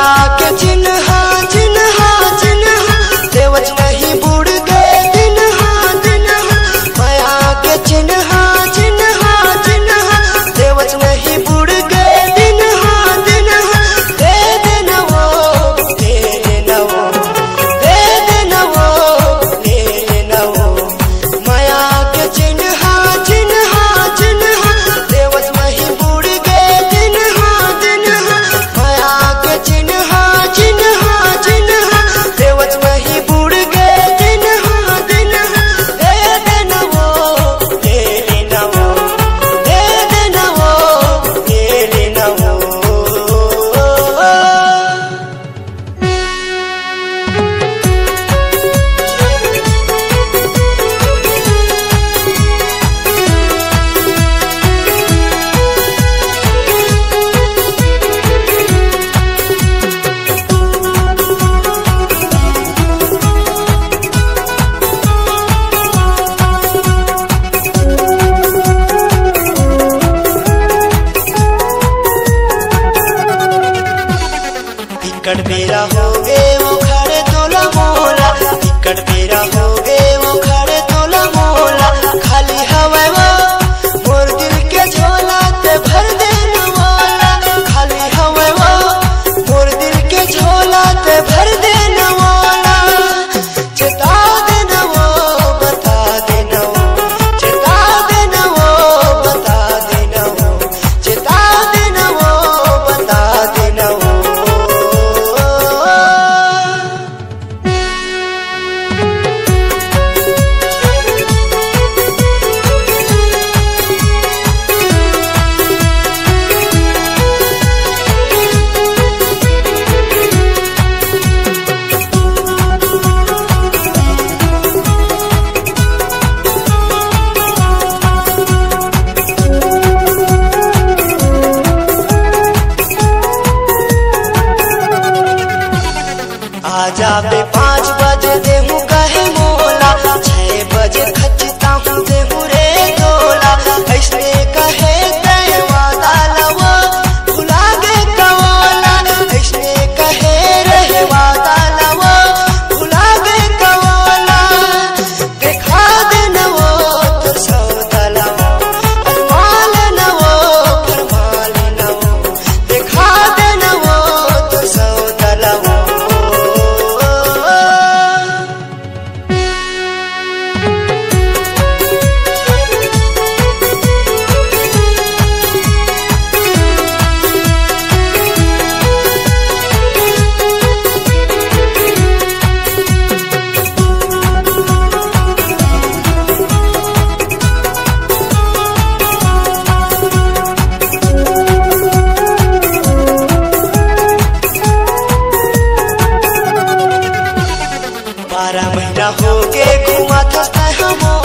के चिन्हा चिन्हा चिन्हा देवच नहीं बुड़ गए दिनहा दिनहा माया के चिन्हा चिन्हा चिन्हा देवच नहीं बुड़ गए दिनहा दिनहा दे देना वो ले लेना वो दे देना वो ले लेना वो माया के चिन्हा चिन्हा चिन्हा देवच नहीं बुड़ गए दिनहा दिनहा माया के चिन्हा चिन्हा चिन्हा देवच नहीं बुड़ गए दिनहा दिनहा दे देना वो ले लेना वो दे देना वो ले लेना वो। टिकट मेरा हो गए वो खड़े तोला मोला टिकट मेरा हो गए वो खड़े तोला मोला खाली हवा वो मोर दिल के झोला ते भर देना वाला खाली हवा वो मोर दिल के झोला ते भर देना वाला चेता देना वो बता देना वो चेता देना वो बता देना वो चेता देना वो बता देना वो। आजा बे 5 बजे देहूँ कहे मोला 6 बजे खचता हूँ देहूँ रे तोला ऐसने कहे तय वादा लवा भुला गे कवाला ऐसने कहे रहे वादा लवा भुला गे कवाला देखा देना वो तो सौदा लवा फरमाल न वो फरमाल न वो देखा देना वो तो सौदा लवा। बारह महीना हो गए घुमा था हम